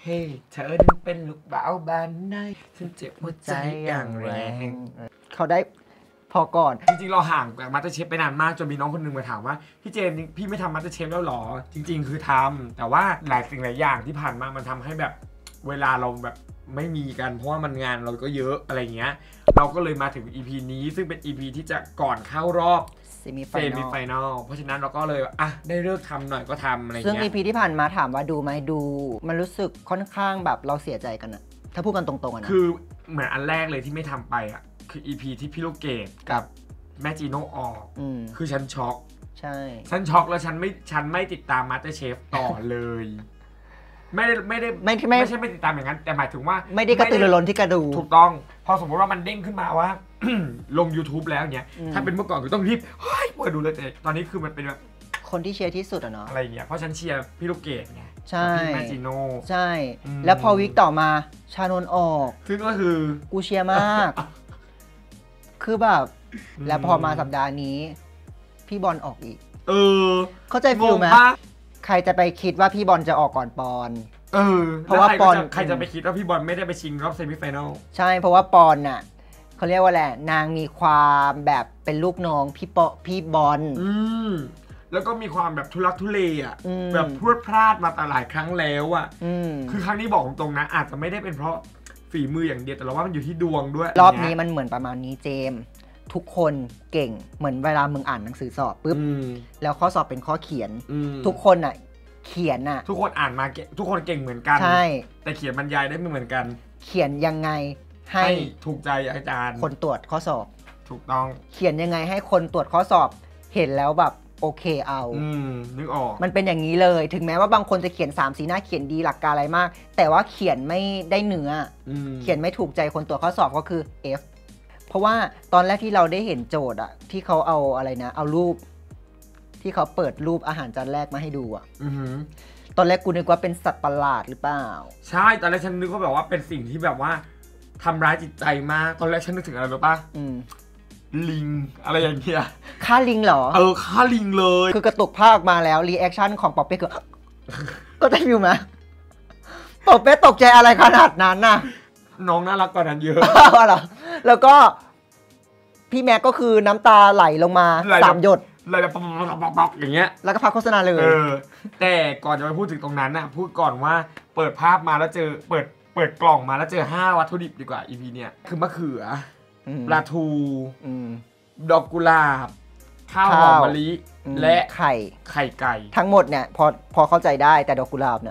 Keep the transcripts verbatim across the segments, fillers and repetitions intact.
ฮ้เธอนั้นเป็นลูกบ่าวบานในฉันเจ็บหัวใจอย่างแรงเขาได้พอก่อนจริงๆเราห่างจากมาสเตอร์เชฟไปนานมากจนมีน้องคนนึงมาถามว่าพี่เจมส์พี่ไม่ทำมาสเตอร์เชฟแล้วหรอจริงๆคือทำแต่ว่าหลายสิ่งหลายอย่างที่ผ่านมามันทำให้แบบเวลาเราแบบไม่มีกันเพราะว่ามันงานเราก็เยอะอะไรเงี้ยเราก็เลยมาถึง อี พี นี้ซึ่งเป็น อี พี ที่จะก่อนเข้ารอบเซมิไฟแนลเพราะฉะนั้นเราก็เลยอ่ะได้เลิกทำหน่อยก็ทำอะไรเงี้ยซึ่ง อี พี ที่ผ่านมาถามว่าดูไหมดูมันรู้สึกค่อนข้างแบบเราเสียใจกันอะถ้าพูดกันตรงๆอะนะคือเหมือนอันแรกเลยที่ไม่ทำไปอ่ะคือ อี พี ที่พี่ลูกเกดกับแม่จีโน่ออกคือฉันช็อกใช่ฉันช็อกแล้วฉันไม่ฉันไม่ติดตามมาสเตอร์เชฟต่อเลยไม่ได้ไม่ได้ไม่ไม่ใช่ไม่ติดตามอย่างนั้นแต่หมายถึงว่าไม่ได้กระตือรือร้นที่กระดูถูกต้องพอสมมติว่ามันเด้งขึ้นมาว่า ลง YouTube แล้วเนี้ยถ้าเป็นเมื่อก่อนคือต้องรีบเฮ้ยเปิดดูเลยแต่ตอนนี้คือมันเป็นแบบคนที่เชียร์ที่สุดอะเนาะอะไรเงี้ยเพราะฉันเชียร์พี่ลูกเกดไงใช่พี่แมจิโน่ใช่แล้วพอวิกต่อมาชานนท์ออกซึ่งก็คือกูเชียร์มากคือแบบแล้วพอมาสัปดาห์นี้พี่บอลออกอีกเออเข้าใจฟิลไหมใครจะไปคิดว่าพี่บอลจะออกก่อนปอนเออเพราะว่าปอนใครจะไปคิดว่าพี่บอลไม่ได้ไปชิงรอบเซมิไฟแนลใช่เพราะว่าปอนน่ะเขาเรียกว่าแหละนางมีความแบบเป็นลูกน้องพี่ปอพี่บอลอืมแล้วก็มีความแบบทุลักทุเลอ่ะแบบพรวดพลาดมาแต่หลายครั้งแล้วอ่ะคือครั้งนี้บอกตรงๆนะอาจจะไม่ได้เป็นเพราะฝีมืออย่างเดียวแต่เราว่ามันอยู่ที่ดวงด้วยรอบนี้มันเหมือนประมาณนี้เจมทุกคนเก่งเหมือนเวลามึงอ่านหนังสือสอบปุ๊บแล้วข้อสอบเป็นข้อเขียนทุกคนอ่ะเขียนอ่ะทุกคนอ่านมาทุกคนเก่งเหมือนกันใช่แต่เขียนบรรยายได้ไม่เหมือนกันเขียนยังไงให้ถูกใจอาจารย์คนตรวจข้อสอบถูกต้องเขียนยังไงให้คนตรวจข้อสอบเห็นแล้วแบบโอเคเอาอืมนึกออกมันเป็นอย่างนี้เลยถึงแม้ว่าบางคนจะเขียนสามสีหน้าเขียนดีหลักการอะไรมากแต่ว่าเขียนไม่ได้เนื้อเขียนไม่ถูกใจคนตรวจข้อสอบก็คือ F เพราะว่าตอนแรกที่เราได้เห็นโจทย์อะที่เขาเอาอะไรนะเอารูปที่เขาเปิดรูปอาหารจานแรกมาให้ดูอะตอนแรกกูนึกว่าเป็นสัตว์ประหลาดหรือเปล่าใช่ตอนแรกฉันนึกว่าแบบว่าเป็นสิ่งที่แบบว่าทำร้ายจิตใจมากตอนแรกฉันนึกถึงอะไรรู้ป่ะลิงอะไรอย่างเงี้ยฆ่าลิงเหรอเออฆ่าลิงเลยคือกระตุกภาพมาแล้วรีแอคชั่นของป๊อปเป้คือก็ได้วิวไหมป๊อปเป้ตกใจอะไรขนาดนั้นน่ะน้องน่ารักกว่านั้นเยอะเหรอแล้วก็พี่แม็กก็คือน้ำตาไหลลงมาสามหยดไหลแบบป๊อกๆอย่างเงี้ยแล้วก็พักโฆษณาเลยเออแต่ก่อนจะไปพูดถึงตรงนั้นน่ะพูดก่อนว่าเปิดภาพมาแล้วเจอเปิดเปิดกล่องมาแล้วเจอห้าวัตถุดิบดีกว่า อี พี เนี้ยคือมะเขือปลาทูดอกกุหลาบข้าวหอมมะลิและไข่ไข่ไก่ทั้งหมดเนี่ยพอพอเข้าใจได้แต่ดอกกุหลาบเนี่ย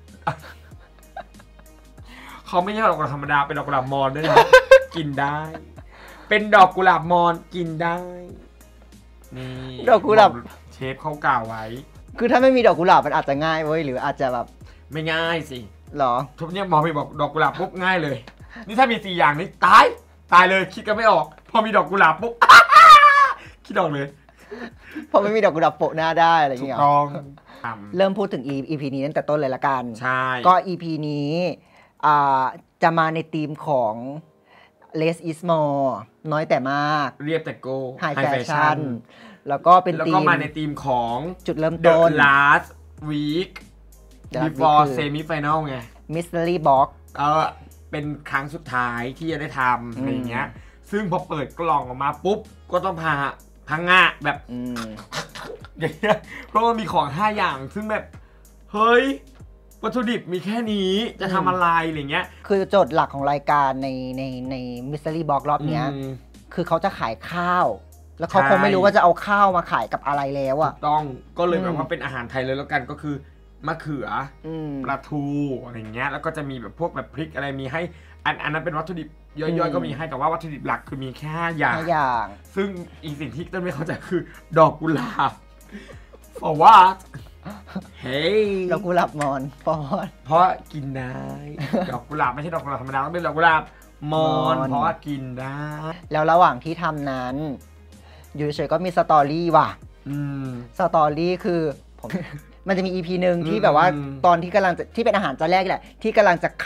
เขาไม่ใช่ดอกกุหลาบธรรมดาเป็นดอกกุหลาบมอญด้วยนะกินได้เป็นดอกกุหลาบมอญกินได้นี่ดอกกุหลาบเชฟเขากล่าวไว้คือถ้าไม่มีดอกกุหลาบมันอาจจะง่ายเว้ยหรืออาจจะแบบไม่ง่ายสิหรอทุกเนี่ยหมอไปบอกดอกกุหลาบปุ๊บง่ายเลยนี่ถ้ามีสี่อย่างนี้ตายตายเลยคิดกันไม่ออกพอมีดอกกุหลาบปุ๊บคิดออกเลยพอไม่มีดอกกุหลาบโปะหน้าได้อะไรอย่างเงี้ยต้องเริ่มพูดถึง อี พี นี้ตั้งแต่ต้นเลยละกันใช่ก็ อี พี นี้จะมาในธีมของ less is more น้อยแต่มากเรียบแต่โก้ high fashion แล้วก็เป็นธีมแล้วก็มาในธีมของจุดเริ่มต้น the last week before semi final ไง mystery box เออเป็นครั้งสุดท้ายที่จะได้ทำอะไรเงี้ยซึ่งพอเปิดกล่องออกมาปุ๊บก็ต้องพาพังงะแบบอย่างเงี้ยเพราะว่ามีของห้าอย่างซึ่งแบบเฮ้ยวัตถุดิบมีแค่นี้จะทำอะไรอะไรเงี้ยคือโจทย์หลักของรายการในในใน mystery box รอบเนี้ยคือเขาจะขายข้าวแล้วเขาคงไม่รู้ว่าจะเอาข้าวมาขายกับอะไรแล้วอ่ะต้องก็เลยแบบว่าเป็นอาหารไทยเลยแล้วกันก็คือมะเขือปลาทูอะไรเงี้ยแล้วก็จะมีแบบพวกแบบพริกอะไรมีให้อันอันนั้นเป็นวัตถุดิบย่อยๆก็มีให้แต่ว่าวัตถุดิบหลักคือมีแค่ห้าอย่างซึ่งอีกสิ่งที่ต้นไม่เข้าใจคือดอกกุหลาบ for what เฮ้ยดอกกุหลาบมอนปอนเพราะกินได้ดอกกุหลาบไม่ใช่ดอกกุหลาบธรรมดาต้องเป็นดอกกุหลาบมอนเพราะกินได้แล้วระหว่างที่ทำนั้นอยู่เฉยๆก็มีสตอรี่ว่ะสตอรี่คือผมมันจะมี อี พี หนึ่งที่แบบว่าตอนที่กำลังจะที่เป็นอาหารจานแรกแหละที่กำลังจะคัด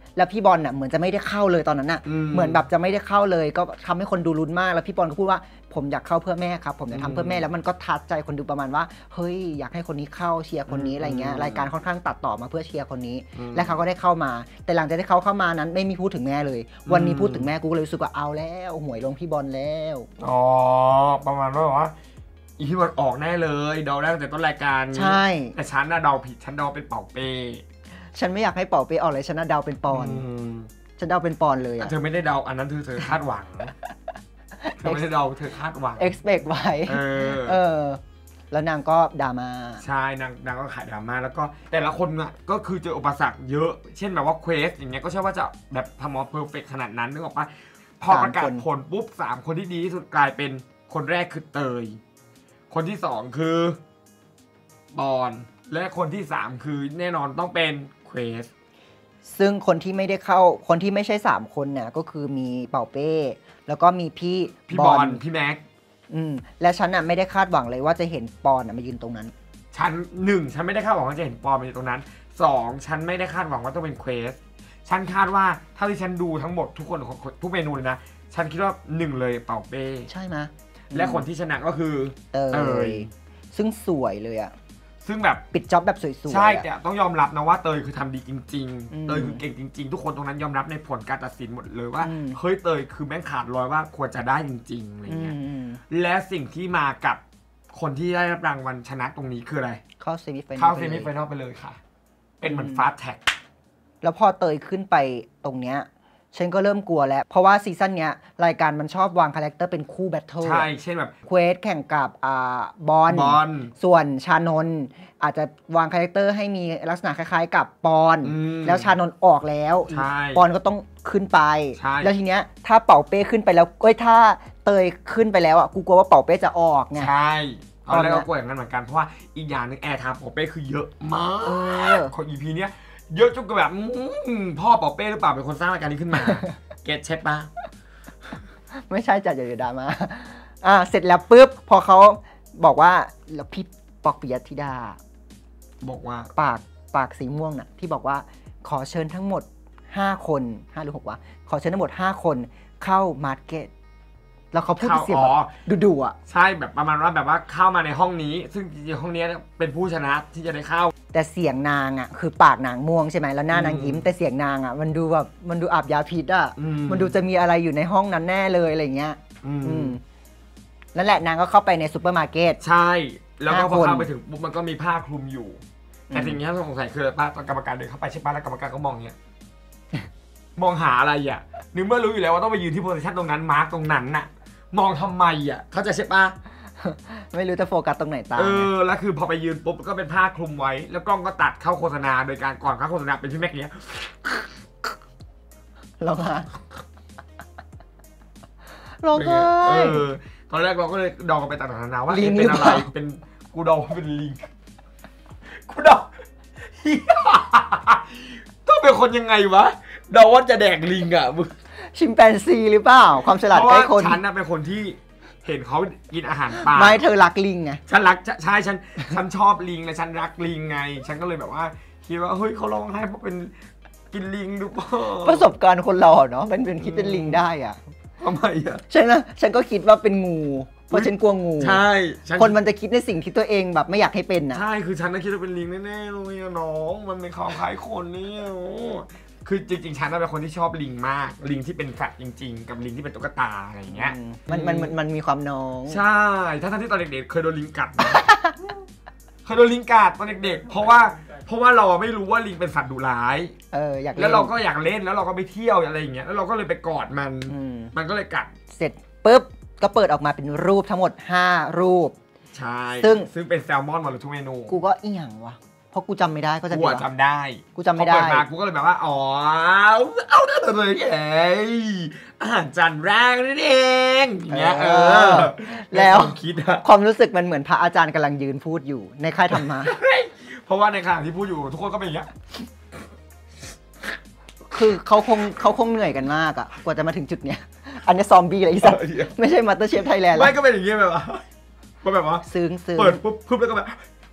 แล้วพี่บอลน่ะเหมือนจะไม่ได้เข้าเลยตอนนั้นน่ะเหมือนแบบจะไม่ได้เข้าเลยก็ทำให้คนดูลุ้นมากแล้วพี่บอลก็พูดว่าผมอยากเข้าเพื่อแม่ครับผมอยากทำเพื่อแม่แล้วมันก็ทัดใจคนดูประมาณว่าเฮ้ยอยากให้คนนี้เข้าเชียร์คนนี้อะไรเงี้ยรายการค่อนข้างตัดต่อมาเพื่อเชียร์คนนี้และเขาก็ได้เข้ามาแต่หลังจากที่เขาเข้ามานั้นไม่มีพูดถึงแม่เลยวันนี้พูดถึงแม่กูก็เลยรู้สึกว่าเอาแล้วหวยลงพี่บอลแล้วอ๋อประมาณว่าอีพี่บอลออกแน่เลยเดาได้ตั้งแต่ต้นรายการใช่แต่ฉันน่ะเดาผิดฉันเดาเป็นเป่าเป้ฉันไม่อยากให้เป่าเป้ออกเลยฉันน่ะเดาเป็นปอนฉันเดาเป็นปอนเลยอะเธอไม่ได้เดาอันนั้นเธอเธอคาดหวังเธอไม่ได้เดาเธอคาดหวัง expect ไว้เออเออแล้วนางก็ดราม่าใช่นางนางก็ขายดราม่าแล้วก็แต่ละคนอ่ะก็คือเจออุปสรรคเยอะเช่นแบบว่าเควสอย่างเงี้ยก็ใช่ว่าจะแบบทำออกเพอร์เฟกต์ขนาดนั้นนึกออกปะพอประกาศผลปุ๊บสามคนที่ดีที่สุดกลายเป็นคนแรกคือเตยคนที่สองคือบอลและคนที่สามคือแน่นอนต้องเป็นเควสซึ่งคนที่ไม่ได้เข้าคนที่ไม่ใช่สามคนเนี่ยก็คือมีเป่าเป้แล้วก็มีพี่พี่บอลพี่แม็กอืมและฉันน่ะไม่ได้คาดหวังเลยว่าจะเห็นปอนมายืนตรงนั้นฉันหนึ่งฉันไม่ได้คาดหวังว่าจะเห็นปอนมายืนตรงนั้นสองฉันไม่ได้คาดหวังว่าต้องเป็นเควสฉันคาดว่าเท่าที่ฉันดูทั้งหมดทุกคนทุกเมนูเลยนะฉันคิดว่าหนึ่งเลยเป่าเป้ใช่ไหมและคนที่ชนะก็คือเตยซึ่งสวยเลยอะซึ่งแบบปิดจ็อบแบบสวยๆใช่แต่ต้องยอมรับนะว่าเตยคือทำดีจริงๆเตยคือเก่งจริงๆทุกคนตรงนั้นยอมรับในผลการตัดสินหมดเลยว่าเฮ้ยเตยคือแม่งขาดลอยว่าควรจะได้จริงๆอะไรเงี้ยและสิ่งที่มากับคนที่ได้รับรางวัลชนะตรงนี้คืออะไรเข้าเซมิไฟนอลเข้าเซมิไฟนอลไปเลยค่ะเป็นเหมือนฟาสต์แท็กแล้วพอเตยขึ้นไปตรงเนี้ยฉันก็เริ่มกลัวแล้วเพราะว่าซีซั่นเนี้ยรายการมันชอบวางคาแรคเตอร์เป็นคู่แบทเทิลใช่เช่นแบบเควสแข่งกับอ่าบอลส่วนชานนท์อาจจะวางคาแรคเตอร์ให้มีลักษณะคล้ายๆกับปอนแล้วชานนท์ออกแล้วปอนก็ต้องขึ้นไปแล้วทีเนี้ยถ้าเป่าเป้ขึ้นไปแล้วก็ถ้าเตยขึ้นไปแล้วอ่ะกูกลัวว่าเป่าเป้จะออกไงใช่ตอนแรกก็กลัวอย่างนั้นเหมือนกันเพราะว่าอีกอย่างนึงแอร์ไทม์เป่าเป้คือเยอะมากของ อี พี เนี้ยเยอะจนก็แบบพ่อเป่าเป้หรือเปล่าเป็นคนสร้างรายการนี้ขึ้นมาเก็ตเช็ดปะไม่ใช่จัดอย่าดราม่าอ่าเสร็จแล้วปุ๊บพอเขาบอกว่าแล้วพี่ปอกปิยธิดาบอกว่าปากปากสีม่วงน่ะที่บอกว่าขอเชิญทั้งหมดห้าคนห้าหรือหกวะขอเชิญทั้งหมดห้าคนเข้ามาร์เก็ตแล้วเขาพูดเสียงแบบดุๆอ่ะใช่แบบประมาณว่าแบบว่าเข้ามาในห้องนี้ซึ่งจริงๆห้องนี้เป็นผู้ชนะที่จะได้เข้าแต่เสียงนางอ่ะคือปากนางม่วงใช่ไหมแล้วหน้านางยิ้มแต่เสียงนางอ่ะมันดูแบบมันดูอาบยาพิษอ่ะมันดูจะมีอะไรอยู่ในห้องนั้นแน่เลยอะไรเงี้ยนั่นแหละนางก็เข้าไปในซูเปอร์มาร์เก็ตใช่แล้วก็พอเข้าไปถึงปุ๊บมันก็มีผ้าคลุมอยู่แต่สิ่งที่น่าสงสัยคือป้าตอนกรรมการเดินเข้าไปใช่ป้าแล้วกรรมการก็มองเงี้ยมองหาอะไรอ่ะนึกเมื่อรู้อยู่แล้วว่าต้องไปยืนที่โพสิชันตรงนั้นมาร์กตรงนั้นน่ะมองทำไมอ่ะเขาจะใช่ปะไม่รู้จะโฟกัสตรงไหนตาเออแล้วคือพอไปยืนปุ๊บก็เป็นผ้าคลุมไว้แล้วกล้องก็ตัดเข้าโฆษณาโดยการก่อนเข้าโฆษณาเป็นพี่แม็กเนี้ยร้องไห้ร้องไห้เออตอนแรกเราก็เลยดองกันไปต่างๆนานาว่าเป็นอะไรเป็นกูดองเป็นลิงกูดองต้องเป็นคนยังไงวะดองว่าจะแดกลิงอ่ะมึงชิมแปนซีหรือเปล่าความฉลาดใกล้คนฉันน่ะเป็นคนที่เห็นเขากินอาหารปลาไม่เธอรักลิงไงฉันรักใช่ฉันฉันชอบลิงและฉันรักลิงไงฉันก็เลยแบบว่าคิดว่าเฮ้ยเขาร้องไห้เพราะเป็นกินลิงดูป่ะประสบการณ์คนเราเนาะมันเป็นคิดเป็นลิงได้อ่ะทำไมอ่ะฉันนะฉันก็คิดว่าเป็นงูเพราะฉันกลัวงูใช่คนมันจะคิดในสิ่งที่ตัวเองแบบไม่อยากให้เป็นนะใช่คือฉันน่ะคิดว่าเป็นลิงแน่ๆเลยน้องมันเป็นคล้ายๆคนนี่คือจริงๆฉันเป็นคนที่ชอบลิงมากลิงที่เป็นสัตว์จริงๆกับลิงที่เป็นตุ๊กตาอะไรอย่างเงี้ยมันมันมันมีความน้องใช่ทั้งที่ตอนเด็กๆเคยโดนลิงกัดเคยโดนลิงกัดตอนเด็กๆเพราะว่าเพราะว่าเราไม่รู้ว่าลิงเป็นสัตว์ดุร้ายเอออยากแล้วเราก็อยากเล่นแล้วเราก็ไปเที่ยวอะไรอย่างเงี้ยแล้วเราก็เลยไปกอดมันมันก็เลยกัดเสร็จปุ๊บก็เปิดออกมาเป็นรูปทั้งหมดห้ารูปใช่ซึ่งซึ่งเป็นแซลมอนหมดเลยทุกเมนูกูก็อีหยังวะเพราะกูจำไม่ได้ก็จะกูจำได้กูจำไม่ได้พอเปิดมากูก็เลยแบบว่าอ๋อเอาได้เลยเอ้ยอาหารจานแรกนั่นเองอย่างเงี้ยเออแล้วความรู้สึกมันเหมือนพระอาจารย์กำลังยืนพูดอยู่ในค่ายธรรมะเพราะว่าในขณะที่พูดอยู่ทุกคนก็เป็นอย่างเงี้ยคือเขาคงเขาคงเหนื่อยกันมากอ่ะกว่าจะมาถึงจุดเนี้ยอันนี้ซอมบี้อะไรอีสักไม่ใช่มาสเตอร์เชฟไทยแลนด์ไม่ก็เป็นอย่างเงี้ยแบบว่าก็แบบว่าซึ้งซึ้งเปิดปุ๊บปุ๊บแล้วก็แบบ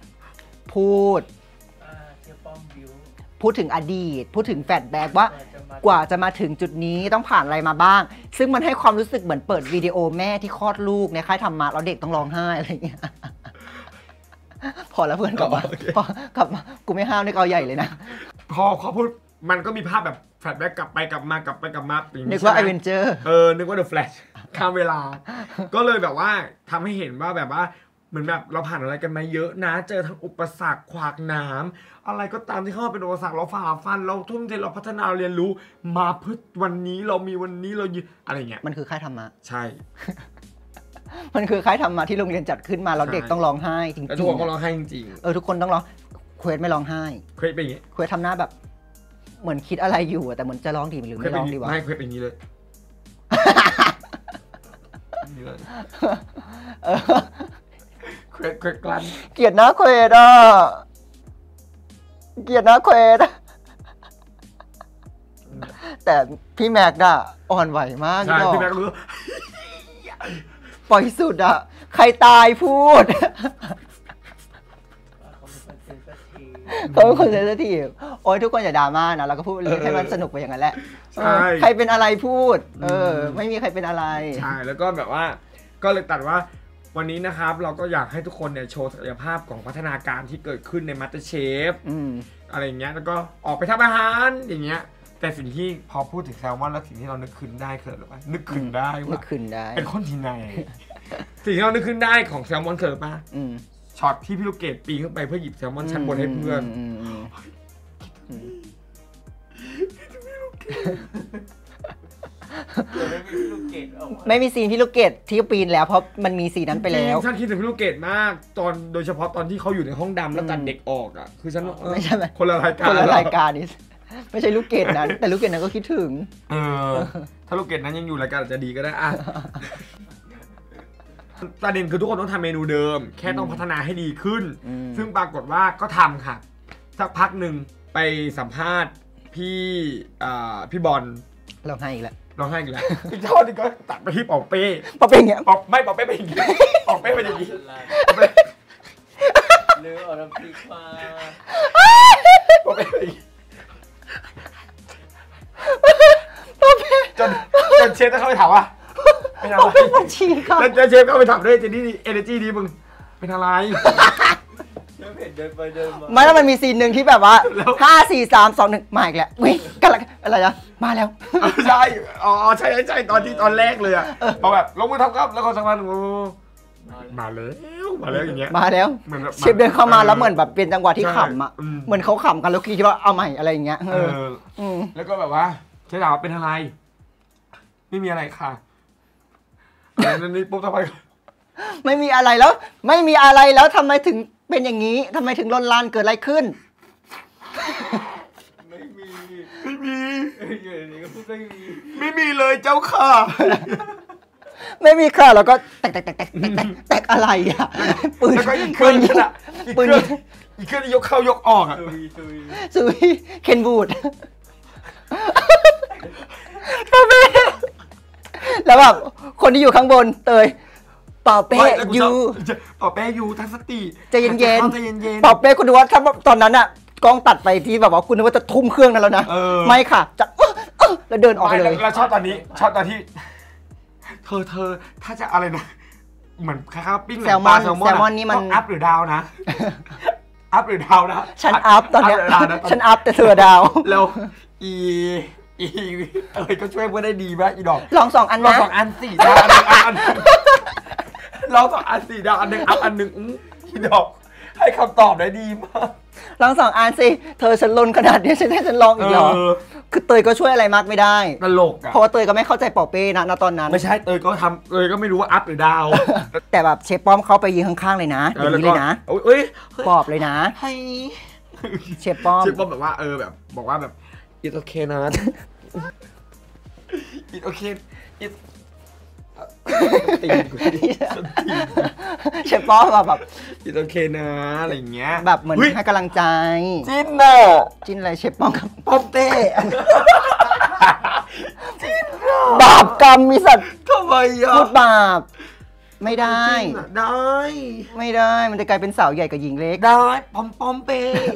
พูดพูดถึงอดีตพูดถึงแฟลชแบ็กว่ากว่าจะมาถึงจุดนี้ต้องผ่านอะไรมาบ้างซึ่งมันให้ความรู้สึกเหมือนเปิดวิดีโอแม่ที่คลอดลูกในค่ายธรรมะแล้วเด็กต้องร้องไห้อะไรอย่างเงี้ยพอแล้วเพื่อนกลับมาพอกลับมากูไม่ห้ามนี่เอาใหญ่เลยนะพอเขาพูดมันก็มีภาพแบบแฟลชแบ็กกลับไปกลับมากลับไปกลับมานึกว่าไอเวนเจอร์เออนึกว่าเดอะแฟลชข้ามเวลาก็เลยแบบว่าทำให้เห็นว่าแบบว่าเหมือนแบบเราผ่านอะไรกันมาเยอะนะเจอทั้งอุปสรรคขวากน้ำอะไรก็ตามที่เข้ามาเป็นอุปสรรคเราฝ่าฟันเราทุ่มเทเราพัฒนาเรียนรู้มาเพื่อวันนี้เรามีวันนี้เรายืนอะไรเงี้ยมันคือค่ายธรรมะใช่มันคือค่ายธรรมะที่โรงเรียนจัดขึ้นมาแล้วเด็กต้องร้องไห้จริงๆทุกคนก็ร้องไห้จริงๆเออทุกคนต้องร้องเควสไม่ร้องไห้เควสเป็นอย่างงี้เควสทำหน้าแบบเหมือนคิดอะไรอยู่แต่เหมือนจะร้องดีหรือไม่ร้องดีวะไม่เควสเป็นอย่างนี้เลยเควสเควสกลั้นเกลียดหน้าเควสอ่ะเกลียดหน้าเควสแต่พี่แม็กซ์อะอ่อนไหวมากใช่พี่แม็กซ์รู้ปล่อยสุดอะใครตายพูดเขาเป็นคนเซนซิทีฟโอ้ยทุกคนอย่าดราม่านะเราก็พูดให้มันสนุกไปอย่างนั้นแหละใครเป็นอะไรพูดเออไม่มีใครเป็นอะไรใช่แล้วก็แบบว่าก็เลยตัดว่าวันนี้นะครับเราก็อยากให้ทุกคนเนี่ยโชว์ศักยภาพของพัฒนาการที่เกิดขึ้นใน MasterChef อะไรอย่างเงี้ยแล้วก็ออกไปทำอาหารอย่างเงี้ยแต่สิ่งที่พอพูดถึงแซลมอนแล้วสิ่งที่เรานึกขึ้นได้คืออะไรป่ะนึกขึ้นได้ว่านึกขึ้นได้เป็นคนที่ไหนสิ่งที่เรานึกขึ้นได้ของแซลมอนคือป่ะช็อตที่พี่ลูกเกดปีนขึ้นไปเพื่อหยิบแซลมอนชั้นบนให้เพื่อนไม่มีซีนพี่ลูกเกดที่ปีนแล้วเพราะมันมีซีนนั้นไปแล้วฉันคิดถึงพี่ลูกเกดมากตอนโดยเฉพาะตอนที่เขาอยู่ในห้องดำแล้วตัดเด็กออกอ่ะคือฉันไม่ใช่คนละรายการคนละรายการนี่ไม่ใช่ลูกเกดนั้นแต่ลูกเกดนั้นก็คิดถึงเออถ้าลูกเกดนั้นยังอยู่รายการอาจจะดีก็ได้อ่ะประเด็นคือทุกคนต้องทำเมนูเดิมแค่ต้องพัฒนาให้ดีขึ้นซึ่งปรากฏว่าก็ทำค่ะสักพักหนึ่งไปสัมภาษณ์พี่พี่บอลร้องไห้อีกแล้วร้องไห้อีกแล้วพี่ชอบนี่ก็ตัดไปที่ปอกเป้ปอกเป้อย่างเงี้ยปอกไม่ปอกเป้เป็นอย่างงี้ปอกเป้เป็นอย่างงี้เลือเอาน้ำพริกมาปอกเป้เป็นอย่างงี้จนจนเชฟต้องเข้าไปถามว่าเป็นอะไรแล้วเชฟก็ไปถามด้วยเจนี่เอเนจีดีมึงเป็นอะไรเดินไปเดินมาไม่แล้วมันมีซีนหนึ่งที่แบบว่าห้าสี่สามสองหนึ่งมาอีกแล้ววิ่งกันอะไรนะมาแล้วใช่อ๋อใช่ใช่ตอนที่ตอนแรกเลยอ่ะเอาแบบลงมือทำครับแล้วก็สักพักมาแล้วมาแล้วอย่างเงี้ยมาแล้วเชฟเดินเข้ามาแล้วเหมือนแบบเป็นจังหวะที่ขำอ่ะเหมือนเขาขำกันแล้วคิดว่าเอาใหม่อะไรอย่างเงี้ยเออแล้วก็แบบว่าเชฟถามว่าเป็นอะไรไม่มีอะไรค่ะนั่นนี่ปุ๊บทำไมไม่มีอะไรแล้วไม่มีอะไรแล้วทำไมถึงเป็นอย่างนี้ทำไมถึงลนลานเกิดอะไรขึ้นไม่มีไม่มีอย่างนี้ก็พูดไม่มีไม่มีเลยเจ้าค่ะไม่มีค่ะแล้วก็แตกแตกแตกแตกแตกแตกอะไรอ่ะปืนปืนยิงปืนอีกเครื่องยกเข้ายกออกอ่ะซุยเคนบูดแล้วแบบคนที่อยู่ข้างบนเตยเป่าเป้ยูเป่าเป้ยูทั้งสติใจเย็นเย็นเป่าเป้คุณดูว่าถ้าตอนนั้นอะกล้องตัดไปที่แบบว่าคุณนึกว่าจะทุ่มเครื่องนั้นแล้วนะไม่ค่ะจะแล้วเดินออกไปเลยแล้วชอบตอนนี้ชอบตอนที่เธอเธอถ้าจะอะไรนะเหมือนคล้ายๆปิ้งแซลมอนแซลมอนนี่มันอัพหรือดาวนะอัพหรือดาวนะฉันอัพตอนนี้ฉันอัพแต่เธอดาวแล้วอีอีเอ้ยก็ช่วยเพื่อนได้ดีมากอีดอกลองสองอันนะลองสองอันสี่ดาวอันนึงอันลองสองอันสี่ดาวอันนึงอัพอันนึงอีดอกให้คำตอบได้ดีมากลองสองอันสิเธอฉันลนขนาดนี้ฉันให้ฉันลองอีกเหรอคือเตยก็ช่วยอะไรมากไม่ได้ตลกอ่ะเพราะเตยก็ไม่เข้าใจปอเป้นะณตอนนั้นไม่ใช่เตยก็ทำเตยก็ไม่รู้ว่าอัพหรือดาวแต่แบบเชฟป้อมเขาไปยืนข้างๆเลยนะอย่างนี้เลยนะเอ้ยปอบเลยนะเชฟป้อมเชฟป้อมแบบว่าเออแบบบอกว่าแบบit's okay นะ it's okay it's ตีนกูเชฟป้อมแบบ it's okay นะอะไรอย่างเงี้ยแบบเหมือนให้กำลังใจจิ้นน่ะจิ้นอะไรเชฟป้อมกับป้อมเต้จิ้นบาปกรรมมีสัตว์ทำไมอ่ะพูดบาปไม่ได้ได้ไม่ได้มันจะกลายเป็นสาวใหญ่กับหญิงเล็กได้ปอมปอมเป้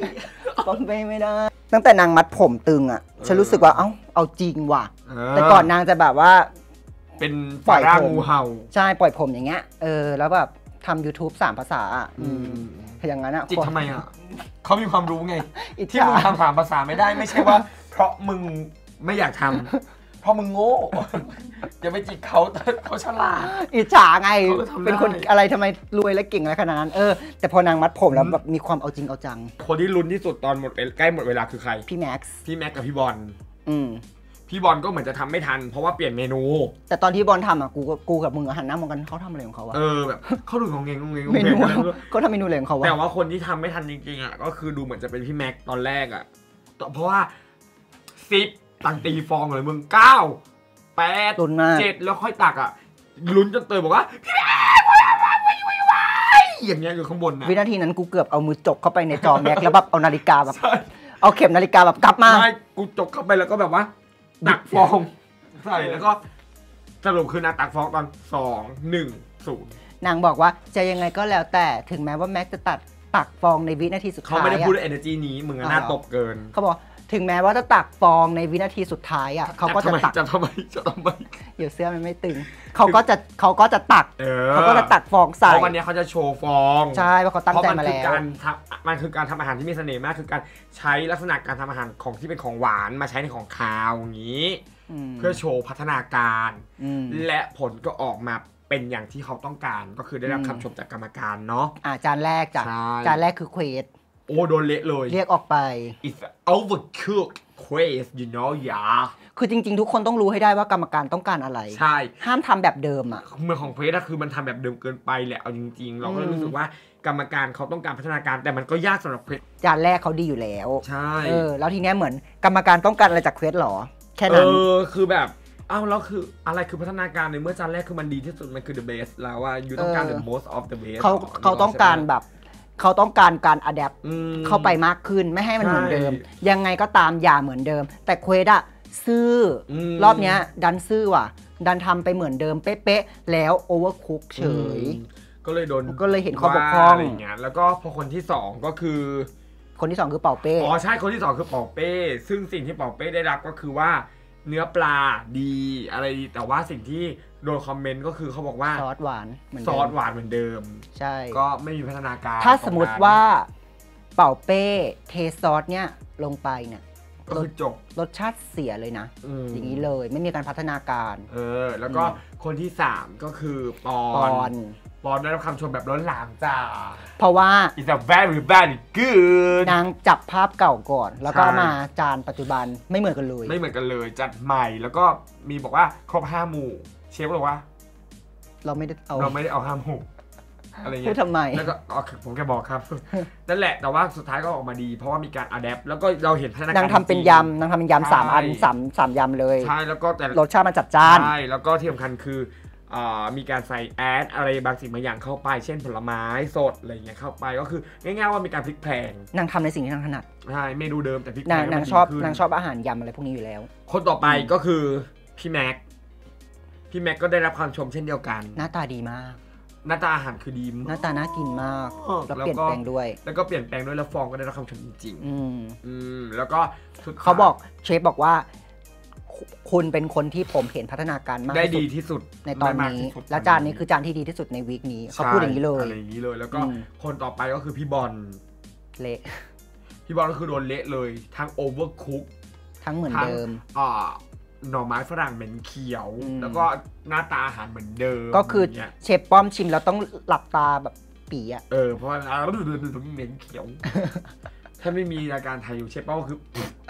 ปอมเป้ไม่ได้ ตั้งแต่นางมัดผมตึงอ่ะฉันรู้สึกว่าเอ้าเอาจริงว่ะเออแต่ก่อนนางจะแบบว่าเป็นปล่ฟาอยร่าผมงูเห่าใช่ปล่อยผมอย่างเงี้ยเออแล้วแบบทำ YouTube สามภาษาอ่ะอืมอย่างนั้นอ่ะจิกทำไมอ่ะเขามีความรู้ไงอิจที่ฉามึงทำสามภาษาไม่ได้ไม่ใช่ว่า เพราะมึงไม่อยากทำเพราะมึงโง่ อย่าไปจิกเขาเขาฉลาดอิจฉาไงเขาก็ทำได้เป็นคนอะไรทำไมรวยและเก่งอะไรขนาดนั้นเออแต่พอนางมัดผมแล้วแบบมีความเอาจริงเอาจังคนที่ลุ้นที่สุดตอนหมดใกล้หมดเวลาคือใครพี่แม็กซ์พี่แม็กกับพี่บอลอืมพี่บอลก็เหมือนจะทำไม่ทันเพราะว่าเปลี่ยนเมนูแต่ตอนที่บอลทำอ่ะกูก็กูกับมึงอะหันหน้ามองกันเขาทำอะไรของเขาวะเออแบบเขาดูงงเงงงงเงงงงเมเงนูงอะเขาทำเมนูอะไรของเขาวะแต่ว่าคนที่ทำไม่ทันจริงๆอ่ะก็คือดูเหมือนจะเป็นพี่แม็กตอนแรกอ่ะเพราะว่าซิปตังตีฟองเลยมึงเก้าแปดตุนมากเจ็ดแล้วค่อยตักอ่ะลุ้นจนเตยบอกว่าพี่แม็กอย่างเงี้ยอยู่ข้างบนนะวินาทีนั้นกูเกือบเอามือจกเข้าไปในจอแม็กแล้วแบบเอานาฬิกาแบบใช่เอาเข็มนาฬิกาแบบกลับมาไม่กูจกเข้าไปแล้วก็แบบว่าตักฟองใส่แล้วก็สรุปคือนางตักฟองตอนสองหนึ่งศูนย์นางบอกว่าจะยังไงก็แล้วแต่ถึงแม้ว่าแม็กจะตัดตักฟองในวินาทีสุดเขาท้ายไม่ได้พูดอะด้วย energy นี้มึงอะอ๋อหน้าตบเกินเขาบอกถึงแม้ว่าจะตักฟองในวินาทีสุดท้ายอ่ะเขาก็จะตักจะทำไมจะทำไมเดี๋ยวเสื้อมันไม่ตึงเขาก็จะเขาก็จะตักเออเขาก็จะตักฟองเพใส่ราะวันนี้เขาจะโชว์ฟองใช่เพราะเขาตั้งใจมาเพระนคือแล้วการทำมันคือการทำอาหารที่มีเสน่ห์มากคือการใช้ลักษณะการทำอาหารของที่เป็นของหวานมาใช้ในของคาวอย่างนี้มเพื่อโชว์พัฒนาการอืมและผลก็ออกมาเป็นอย่างที่เขาต้องการก็คือได้รับอืมคำชมจากกรรมการเนาะอ่าจานแรกจ้ะใช่จานแรกคือเควสโอ้โดนเละเลยเรียกออกไป it's overcooked quiz you know อย่าคือจริง ๆ ทุกคนต้องรู้ให้ได้ว่ากรรมการต้องการอะไรใช่ห้ามทำแบบเดิมอ่ะเมืองของเควสอะคือมันทำแบบเดิมเกินไปแหละเอาจริง ๆ เราก็เลยอืมรู้สึกว่ากรรมการเขาต้องการพัฒนาการแต่มันก็ยากสำหรับเควสจานแรกเขาดีอยู่แล้วใช่เออแล้วทีเนี้ยเหมือนกรรมการต้องการอะไรจากเควสหรอ แค่เอนั้นอคือแบบอ้าวแล้วคืออะไรคือพัฒนาการในเมื่อจานแรกคือมันดีที่สุดมันคือ the best แล้วว่าอยู่ต้องการเออ the most of the best เขาเขาต้องการแบบเขาต้องการการอัดแอปอืมเข้าไปมากขึ้นไม่ให้มันเหมือนเดิมใช่ยังไงก็ตามอย่าเหมือนเดิม แต่เควสอะซื่ออมรอบเนี้ยดันซื่อว่ะ ดันทำไปเหมือนเดิมเป๊ะๆแล้วโอเวอร์คุกเฉยอืมก็เลยโดนก็เลยเห็นข้อบกพร่องว่าอะไรอย่างเงี้ยแล้วก็พอคนที่สองก็คือคนที่สองคือเป่าเป้อ๋อใช่คนที่สองคือเป่าเป้ ซึ่งสิ่งที่เป่าเป้ได้รับก็คือว่าเนื้อปลาดีอะไรดีแต่ว่าสิ่งที่โดนคอมเมนต์ก็คือเขาบอกว่าซอสหวานเหมือนซเดิอสมหวานเหมือนเดิมใช่ก็ไม่มีพัฒนาการถ้าสมมติว่าเป่าเป้เทซอสเนี่ยลงไปเนี่ยก็คือจบรสชาติเสียเลยนะมอย่างนี้เลยไม่มีการพัฒนาการเออ แล้วก็อืมคนที่สามก็คือปอปอน นปอนได้รับคำชมแบบล้นหลามจ้าเพราะว่า It's a very very good นางจับภาพเก่าก่อน แล้วก็ใช่มาจานปัจจุบันไม่เหมือนกันเลยไม่เหมือนกันเลยจัดใหม่แล้วก็มีบอกว่าครบห้าหมู่ เชฟบอกว่าเราไม่ได้เอาเราไม่ได้เอาห้าหมู่อะไรพูเงี้ดยทำไมแล้วก็อ๋อผมแค่บอกครับ นั่นแหละแต่ว่าสุดท้ายก็ออกมาดี เพราะว่ามีการอัดแอปแล้วก็เราเห็นพัฒนาการนางทำเป็นจริงยำนางทำเป็นยำสามอันใช่สามสามยำเลยใช่แล้วก็แต่รสชาติมันจัดจ้านใช่แล้วก็ที่สำคัญคืออ่ามีการใส่แอดอะไรบางสิ่งบางอย่างเข้าไป เช่นผลไม้สดอะไรอย่างเงี้ยเข้าไปก็คือง่ายๆว่ามีการพลิกแพลงนางทำในสิ่งที่นางถนัดใช่เมนูเดิมแต่พลิกแพลนางงนางมันดีชอบขึ้นนางชอบอาหารยำอะไรพวกนี้อยู่แล้วคนต่อไปก็คือพี่แม็กพี่แม็กก็ได้รับความชมเช่นเดียวกันหน้าตาดีมากหน้าตาอาหารคือดีมากหน้าตาน่ากินมาก แล้วแล้วก็เปลี่ยนแปลงด้วยแล้วก็เปลี่ยนแปลงด้วยแล้วฟองก็ได้รับคำชมจริงอืมๆอืมแล้วก็สุดท้ยเขาบอกเชฟบอกว่าคุคุณเป็นคนที่ผมเห็นพัฒนาการมากได้ที่ดีสุดที่สุดในตอนได้มากนี้ที่สุดและจานนี้คือจานที่ดีที่สุดในวีคนี้เขาใช่พูดอย่างนี้เลยอะไรอย่างนี้เลย แล้วก็อืมคนต่อไปก็คือพี่บอลเละพี่บอลก็คือโดนเละเลยทั้งโอเวอร์คุกทั้งเหมือนเดิมอ่าหน่อไม้ฝรั่งเหม็นเขียวอืมแล้วก็หน้าตาอาหารเหมือนเดิมก็คืออย่างเงี้ยเชฟป้อมชิมแล้วต้องหลับตาแบบปีอะเออเพราะว่าอ่าดูดูดูดูเหม็นเขียว ถ้าไม่มีรายการไทยอยู่เชฟเป้าก็คือ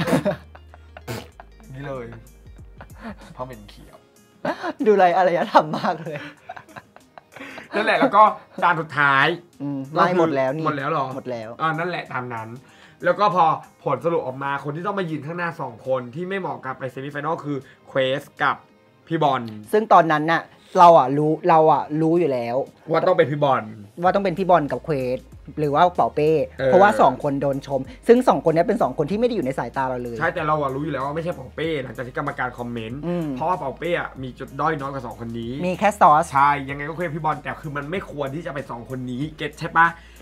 นี่เลยเพราะเหม็นเขียวดูไรอารยธรรมมากเลยนั่นแหละแล้วก็จานสุดท้ายอืมไล่หมดแล้วนี่หมดแล้วเหรอหมดแล้วอ่านั่นแหละตามนั้น แล้วก็พอผลสรุปออกมาคนที่ต้องมายืนข้างหน้าสองคนที่ไม่เหมาะกับไปเซมิไฟแนลคือเควสกับพี่บอลซึ่งตอนนั้นน่ะเราอ่ะรู้เราอ่ะรู้อยู่แล้วว่าต้องเป็นพี่บอลว่าต้องเป็นพี่บอลกับเควสหรือว่าเป่าเป้เออเพราะว่าสองคนโดนชม ซึ่งสองคนเนี้ยเป็นสองคนที่ไม่ได้อยู่ในสายตาเราเลยใช่แต่เราอะรู้อยู่แล้วว่าไม่ใช่เป่าเป้หลังจากที่กรรมการคอมเมนต์อืมเพราะว่าเป่าเป้อะมีจุดด้อยน้อยกว่าสองคนนี้มีแค่ซอสใช่ยังไงก็เคยพี่บอลแต่คือมันไม่ควรที่จะไปสองคนนี้เก็ตใช่ปะ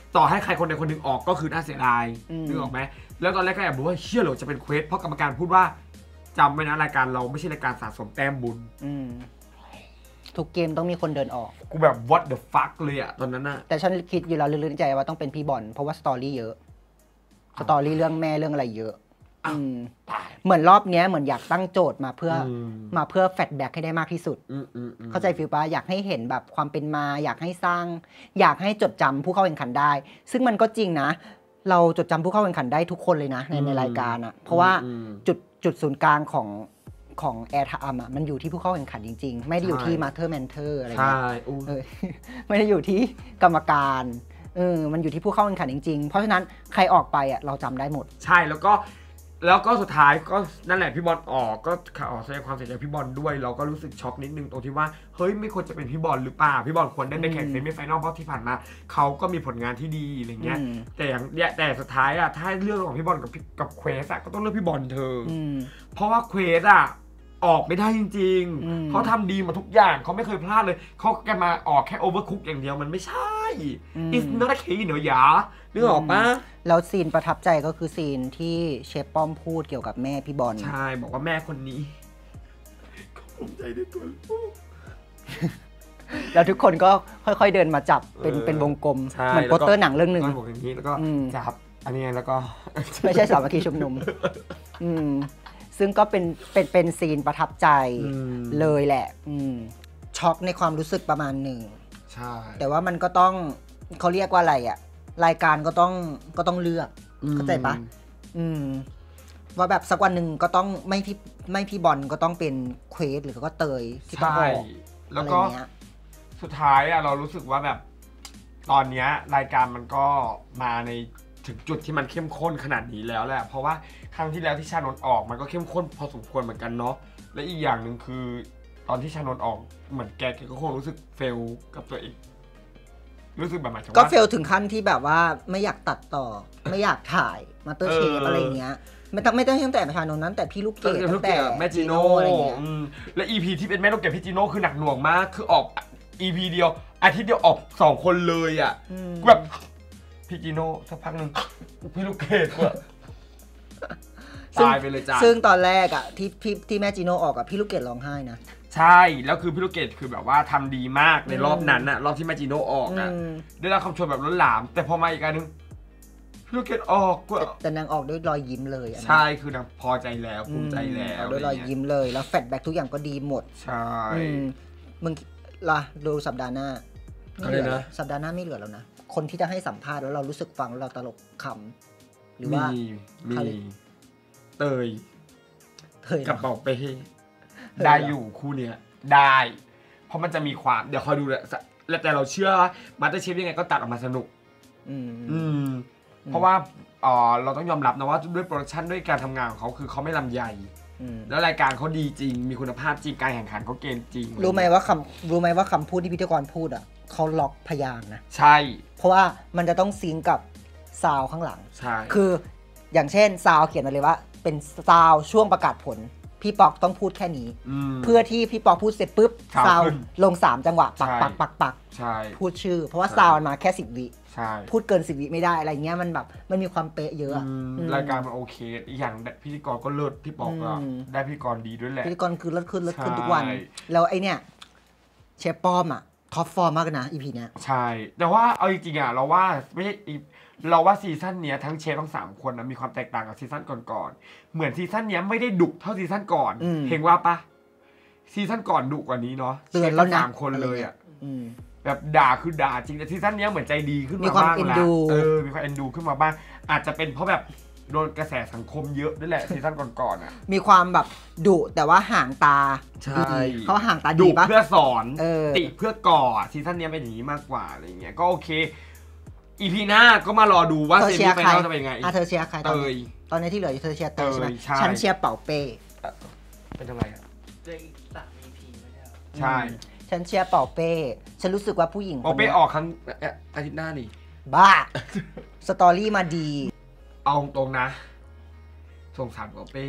ต่อให้ใครคนใดคนหนึ่งออกก็คือน่าเสียดายอืมนึกออกไหมแล้วตอนแรกก็แอบบอกว่าเชื่อเหรอจะเป็นเควสเพราะกรรมการพูดว่าจำไว้นะรายการเราไม่ใช่รายการสะสมแต้มบุญอืมทุกเกมต้องมีคนเดินออกกูแบบ what the fuck เลยอะตอนนั้นอะแต่ฉันคิดอยู่แล้วลึกๆในใจว่าต้องเป็นพี่บอลเพราะว่าสตอรี่เยอะสตอรี่เรื่องแม่เรื่องอะไรเยอะอืมตายเหมือนรอบเนี้ยเหมือนอยากตั้งโจทย์มาเพื่ออมมาเพื่อแฟลชแบ็กให้ได้มากที่สุดอืมอืมอืมเข้าใจฟิลปะอยากให้เห็นแบบความเป็นมา อยากให้สร้าง อยากให้จดจำผู้เข้าแข่งขันได้ ซึ่งมันก็จริงนะ เราจดจำผู้เข้าแข่งขันได้ทุกคนเลยนะในในรายการอ่ะเพราะว่าจุดจุดศูนย์กลางของของแอร์ไทม์อ่ะมันอยู่ที่ผู้เข้าแข่งขันจริง ๆ ไม่ได้อยู่ที่มาเธอร์แมนเทอร์อะไรใช่เงี้ยอู้เออ ไม่ได้อยู่ที่กรรมการเออมันอยู่ที่ผู้เข้าแข่งขันจริง ๆ เพราะฉะนั้นใครออกไปอ่ะเราจำได้หมดใช่แล้วก็แล้วก็สุดท้ายก็นั่นแหละพี่บอลออกก็ขอแสดงความเสียใจพี่บอลด้วยเราก็รู้สึกช็อกนิดนึงตรงที่ว่าเฮ้ยไม่ควรจะเป็นพี่บอลหรือเปล่าพี่บอลควรได้ไปแข่งเซมิไฟแนลเพราะที่ผ่านมาเขาก็มีผลงานที่ดีอะไรเงี้ยอืมแต่อย่างเนี่ยแต่สุดท้ายอะถ้าเลือกระหว่างพี่บอลกับพี่กับเควสอะก็ต้องเลือกพี่บอลเธอออืมเพราะว่าเควสอะออกไม่ได้จริงอืมๆเขาทำดีมาทุกอย่างเขาไม่เคยพลาดเลยเขาแกมาออกแค่โอเวอร์คุกอย่างเดียวมันไม่ใช่ it's not a case เนอะยานึกออกปะแล้วซีนประทับใจก็คือซีนที่เชฟป้อมพูดเกี่ยวกับแม่พี่บอลใช่บอกว่าแม่คนนี้เขาภูมิใจในตัวลูกแล้วทุกคนก็ค่อยๆเดินมาจับเป็นเออเป็นวงกลมใช่เหมือนโปสเตอร์หนังเรื่องหนึ่งก็บอกอย่างนี้แล้วก็อืมจับอันนี้แล้วก็ไม่ใช่สามัคคีชุมนุมอืมซึ่งก็เป็นเป็นเป็นซีนประทับใจอืมเลยแหละอืมช็อกในความรู้สึกประมาณหนึ่งใช่แต่ว่ามันก็ต้องเขาเรียกว่าอะไรอะรายการก็ต้องก็ต้องเลือกเข้าใจปะอืมว่าแบบสักวันหนึ่งก็ต้องไม่พี่ไม่พี่บอลก็ต้องเป็นเควสหรือก็เตยที่ต้องใช่ออกแล้วอะไรก็เงี้ยสุดท้ายอะเรารู้สึกว่าแบบตอนเนี้ยรายการมันก็มาในถึงจุดที่มันเข้มข้นขนาดนี้แล้วแหละเพราะว่าครั้งที่แล้วที่ชานนท์ออกมันก็เข้มข้นพอสมควรเหมือนกันเนาะและอีกอย่างหนึ่งคือ ตอนที่ชานนท์ออกเหมือนแกแกก็คงรู้สึกเฟลกับตัวเองรู้สึกแบบหมายถึงว่าก็เฟลถึงขั้นที่แบบว่าไม่อยากตัดต่อ ไม่อยากถ่ายมาเตอร์เชฟเออออะไรเงี้ยไม่ต้องไม่ต้องตั้งแต่ประชานนท์นั้นแต่พี่ลูกเกดตั้ตั้งงแต่แต่แม่จีโน่อะไรเงี้ยอืมและ อี พี ที่เป็นแม่ลูกเกดพี่จีโน่คือหนักหน่วงมากคือออก อี พี เดียวอาทิตย์เดียวออกสองคนเลยอ่ะอืมกูแบบพี่จีโน่สักพักหนึ่งพี่ลูกเกดกูอะตายไปเลยจ้าซึ่งตอนแรกอ่ะที่ที่ที่แม่จีโน่ออกอ่ะพี่ลูกเกดร้องไห้นะใช่แล้วคือพี่ลูกเกดคือแบบว่าทำดีมากในรอบนั้นน่ะรอบที่แม่จีโน่ออกอ่ะอืมได้รับคำชมแบบล้นหลาม แต่พอมาอีกอันนึงพี่ลูกเกดออกกูแต่แต่นางออกด้วยรอยยิ้มเลยอันนั้นใช่คือนางพอใจแล้วภูมิใจแล้อวอกด้วยรอยยิ้มเลยแล้วแฟลชแบ็กทุกอย่างก็ดีหมดใช่อืมมึงล่ะดูสัปดาห์หน้าม่อะไรเหลืนะสัปดาห์หน้าไม่เหลือแล้วนะคนที่จะให้สัมภาษณ์แล้วเรารู้สึกฟังแล้วเราตลกขำหรือว่ามีมีใครเตยเคยกับเนาะเป่าเป้เออได้อยู่คู่เนี้ยได้ เพราะมันจะมีความเดี๋ยวคอยดูแหละแล้วแต่เราเชื่อว่ามาสเตอร์เชฟยังไงก็ตัดออกมาสนุกอืมอืม เพราะว่าเอ่อเราต้องยอมรับนะว่าด้วยโปรดักชันด้วยการทำงานของเขาคือเขาไม่ลำใหญ่อืมแล้วรายการเขาดีจริง มีคุณภาพจริงการแข่งขันเขาเกณฑ์จริงรู้ไหมว่าคำรู้ไหมว่าคำพูดที่พิธีกรพูดอ่ะเขาล็อกพยางค์นะใช่เพราะว่ามันจะต้องซิงก์กับซาวข้างหลังใช่คืออย่างเช่นซาวเขียนมาเลยว่า เป็นซาวช่วงประกาศผล พี่ปอกต้องพูดแค่นี้มเพื่อที่พี่ปอกพูดเสร็จปุ๊บซาวซาวขึ้นลงสามจังหวะปักใช่ปักปักปักใช่พูดชื่อ เพราะว่าใช่ซาวมันมาแค่สิบวิใช่พูดเกินสิบวิไม่ได้อะไรเงี้ยมันแบบมันมีความเป๊ะเยอะอะอืมอืมรายการมันโอเค อีกอย่างพิธีกรก็เลิศพี่ปอกก็อืมได้พิธีกรดีด้วยแหละพิธีกรคือเลิศขึ้นเลิศขึ้นใช่ทุกวัน แล้วไอเนี่ยเชฟป้อมอะท็อปฟอร์มมากเลยนะอีพีเนี้ยใช่ แต่ว่าเอาจริงๆอ่ะเราว่าไม่ใช่อีเราว่าซีซั่นเนี้ยทั้งเชฟทั้งสามคนนะมีความแตกต่างกับซีซั่นก่อนๆเหมือนซีซั่นเนี้ยไม่ได้ดุเท่าซีซั่นก่อนอืมเห็นว่าปะซีซั่นก่อนดุกว่านี้เนาะเตือนแล้วนะสามคนเลยอ่ะอืมแบบด่าคือด่าจริงแต่ซีซั่นเนี้ยเหมือนใจดีขึ้นมีมาความบ้างเอ็นละดูเออมีความเอ็นดูขึ้นมาบ้างอาจจะเป็นเพราะแบบโดนกระแสสังคมเยอะด้วยแหละซีซั่นก่อนๆอ่ะมีความแบบดุแต่ว่าห่างตาใช่ดีเขาห่างตาดุดีปะเพื่อสอนเออติเพื่อก่อซีซั่นเนี้ยเป็นอย่างนี้มากกว่าอะไรเงี้ยก็โอเค อีพีหน้าก็มารอดูว่าเธอเซเชีมิยร์ไฟใครนอลจะเป็นยังไงอ่ะเธอเชียร์ใครตเตอนยนี้ตอนนี้ที่เหลืออยู่เธอเชียร์เตยใช่ไหมเตยใช่ฉันเชียร์เป่าเป้เป็นอะไรอ่ะเจออีกสาม อี พี ไม่ได้หรอใช่ฉันเชียร์เป่าเป้ ฉันรู้สึกว่าผู้หญิงโอคนเป้เนี้ยออกครั้งเอ่ออาทิตย์หน้านี่บ้า สตอรี่มาดีเอาตรงนะสงสารโอเป้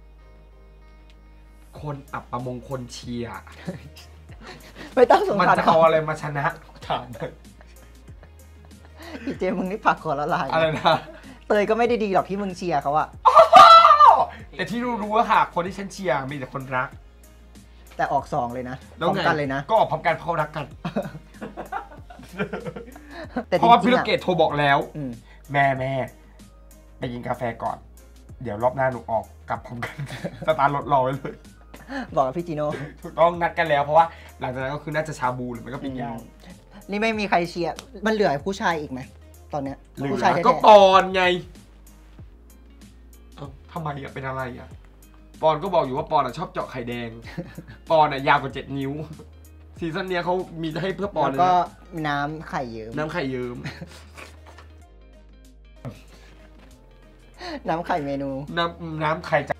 คนอับประมงคลเชียร์ไม่ต้องสงมันสารจะเขาเอาอะไรมาชนะถามหน่อยอีเจมึงนี่ผักขอละลายอะไรนะเตยก็ไม่ได้ดีหรอกที่มึงเชียร์เขาอะแต่ที่รู้ๆอะค่ะ คนที่ฉันเชียร์มีแต่คนรักแต่ออกสองเลยนะพแล้วร้อมไงกันเลยนะก็ออกพร้อมกันเพราะเขารักกันแต่เพราะว่าจริพี่งลูๆกอะเกดโทรบอกแล้วอืมแม่แม่ไปกินกาแฟก่อน เดี๋ยวรอบหน้าหนูออกกลับพร้อมกัน สตาร์ทรถรอไว้เลยบอกกับพี่จีโน่ถูกต้องนัดกันแล้วเพราะว่าหลังจากนั้นก็คือน่าจะชาบูหรือไม่ก็ปิ้งย่างนี่ไม่มีใครเชียร์มันเหลือผู้ชายอีกไหมตอนเนี้ยหรือผู้ชายแท้ก็ๆปอนไงเอ้าทำไมอะเป็นอะไรอะปอนก็บอกอยู่ว่าปอนอะชอบเจาะไข่แดง ปอนอะยาวกว่าเจ็ดนิ้ว ซีซั่นเนี้ยเขามีให้เพื่อปอนแล้วเลยก็นะน้ำไข่เยิ้มน้ำไข่เยิ้มน้ำไข่เมนูน้ำน้ำไข่จาก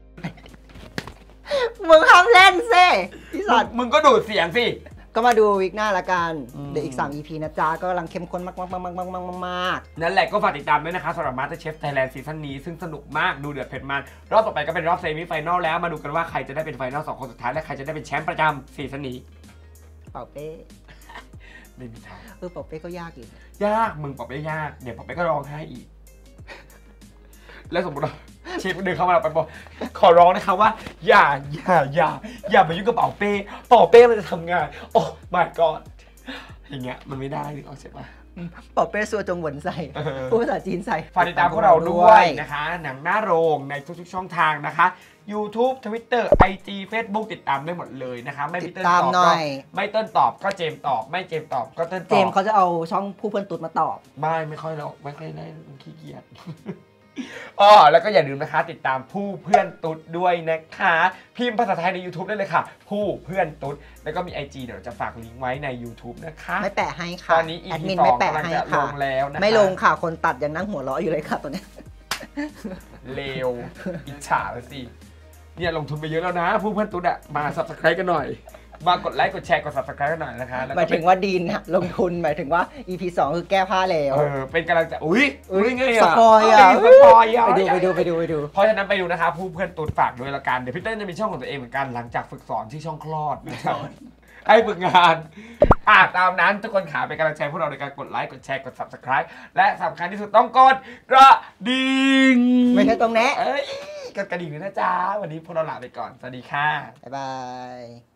มึงทำเล่นซิพี่สัตว์มึงก็ดูดเสียงสิก็มาดูวิกหน้าละกันอืมเดี๋ยวอีก สาม อี พี นะจ๊ะ ก็กำลังเข้มข้นมากๆๆๆๆๆมากนั่นแหละก็ฝากติดตามด้วยนะคะสำหรับ MasterChef Thailand ซีซั่นนี้ซึ่งสนุกมากดูเดือดเผ็ดมันรอบต่อไปก็เป็นรอบเซมิไฟแนลแล้วมาดูกันว่าใครจะได้เป็นไฟนอลสองคนสุดท้ายและใครจะได้เป็นแชมป์ประจำซีซั่นนี้เป่าเป้ไม่มีทางเออเป่าเป้ก็ยากอีกยากมึงปอบไม่ยากเดี๋ยวปอบไม่ก็ร้องไห้อีก แล้วสมมติว่าเชฟเดินเข้ามาไปบอกขอร้องนะครับว่า อย่าอย่าอย่าอย่ามายุ่งกับเป่าเป้เป่าเป้มันจะทำงาน โอ้ my god อย่างเงี้ยมันไม่ได้หรือเอาใช่ปะเป่าเป้ซัวจงหวนใส่เออพูดภาษาจีนใส่ฝากติดตามพวกเราด้วยนะคะ หนังหน้าโรงในทุกๆช่องทางนะคะ YouTube Twitter ไอ จี Facebook ติดตามได้หมดเลยนะคะ ไม่ติพี่ดเติ้ลตามตอบหน่ก็อยไม่เติ้ลตอบก็เจมส์ตอบ ไม่เจมส์ตอบก็เติ้ลตอบเจมส์เขาจะเอาช่องผู้เพื่อนตุ๊ดมาตอบไม่ไม่ค่อยหรอกไม่ค่อยได้ขี้เกียจ อ๋อแล้วก็อย่าลืมนะคะ ติดตามผู้เพื่อนตุ๊ดด้วยนะคะ พิมพ์ภาษาไทยใน YouTube ได้เลยค่ะ ผู้เพื่อนตุ๊ดแล้วก็มี ไอ จี เดี๋ยวจะฝากลิงก์ไว้ใน YouTube นะคะไม่แปะให้ตค่ะอนนี้ อีแอดพีมินสอไม่งแปะกำลังให้จะลค่ะงแล้วนะคะไม่ลงค่ะ คนตัดยังนั่งหัวเราะอยู่เลยค่ะตอนเนี้ยเลวอิจฉาเลยสิเนี่ยลงทุนไปเยอะแล้วนะ ผู้เพื่อนตุ๊ดอะมา Subscribe กันหน่อย มากดไลค์กดแชร์กด Subscribe กันหน่อยนะคะแล้วหก็มายถึงว่าดีนอะลงทุนหมายถึงว่า อี พี สองคือแก้ผ้าแล้วเออเป็นกำลังใจอุ้ยอุ้ยไงอะสปอยอะสปอยอะไปดูไปดูไปดูไปดูเพราะฉะนั้นไปดูนะคะผู้เพื่อนตูดฝากด้วยละกันเดี๋ยวพี่เต้นจะมีช่องของตัวเองเหมือนกันหลังจากฝึกสอนที่ช่องคลอดนะครับให้ฝึกงานอ่ะตามนั้นทุกคนขาเป็นกำลังใจพวกเราในการกดไลค์กดแชร์กด Subscribe และสำคัญที่สุดต้องกดกระดิ่งไม่ใช่ตรงแนะเอ้ยกดกระดิ่งด้วยนะจ๊ะวันนี้พวกเราลาไปก่อนสวัสดีค่ะบ๊ายบาย